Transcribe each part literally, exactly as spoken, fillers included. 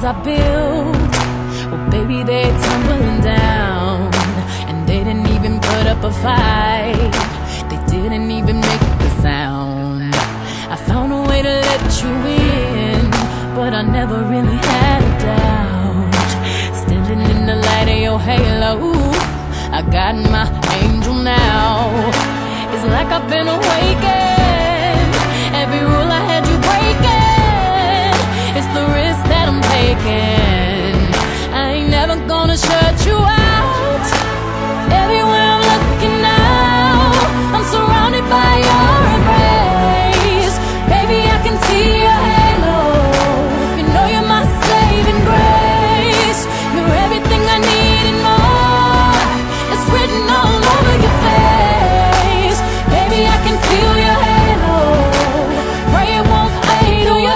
I built, well baby, they're tumbling down. And they didn't even put up a fight, they didn't even make a sound. I found a way to let you in, but I never really had a doubt. Standing in the light of your halo, I got my angel now. It's like I've been awakened, every rule I had you breaking. It's the risk that I'm taking, I ain't never gonna shut you out. Everywhere I'm looking now, I'm surrounded by your embrace. Baby, I can see your halo, you know you're my saving grace. You're everything I need and more, it's written all over your face. Baby, I can feel your halo, pray it won't fade away.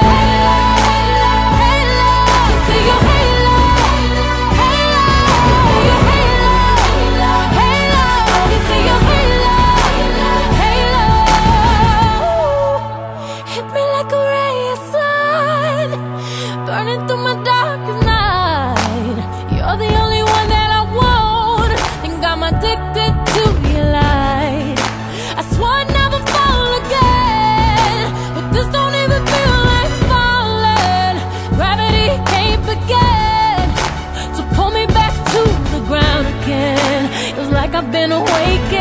Burning through my darkest night, you're the only one that I want. Think I'm addicted to your light. I swore I'd never fall again, but this don't even feel like falling. Gravity can't begin to pull me back to the ground again. It's like I've been awakened.